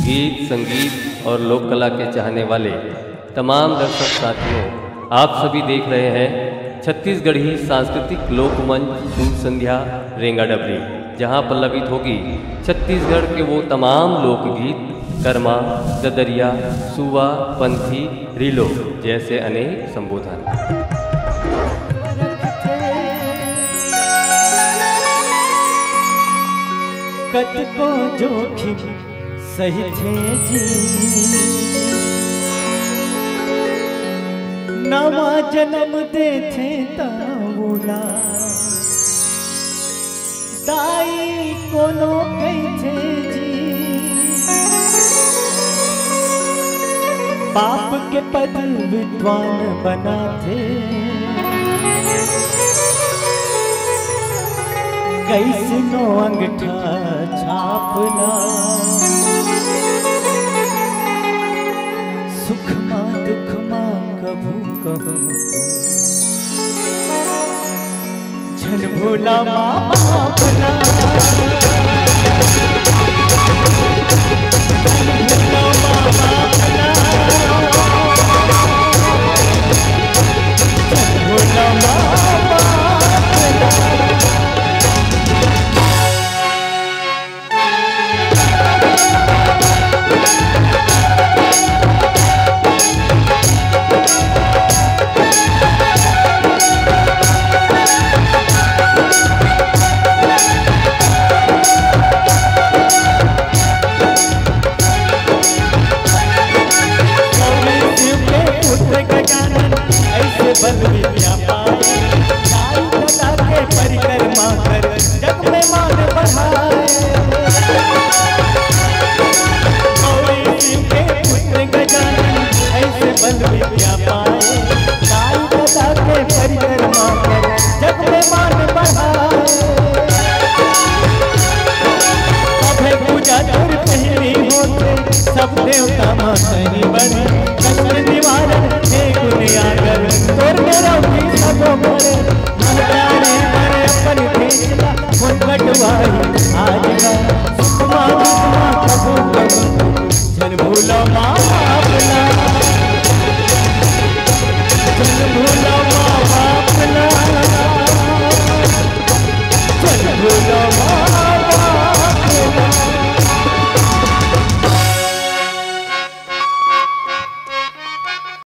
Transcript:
गीत, संगीत और लोक कला के चाहने वाले तमाम दर्शक साथियों, आप सभी देख रहे हैं छत्तीसगढ़ी सांस्कृतिक लोकमंच सूर संध्या रेंगाडबरी, जहां पल्लवित होगी छत्तीसगढ़ के वो तमाम लोकगीत, कर्मा, ददरिया, सुवा, पंथी, रीलो जैसे अनेक संबोधन। कत को जोखिम सही थे जी, नवा जन्म दे थे ताऊला, दाई कोनो कही थे जी, बाप के पद विद्वान बना थे, कैसनो अंगठा छापना, सुख मां दुख मां कभू कहूं, झन भोला माँ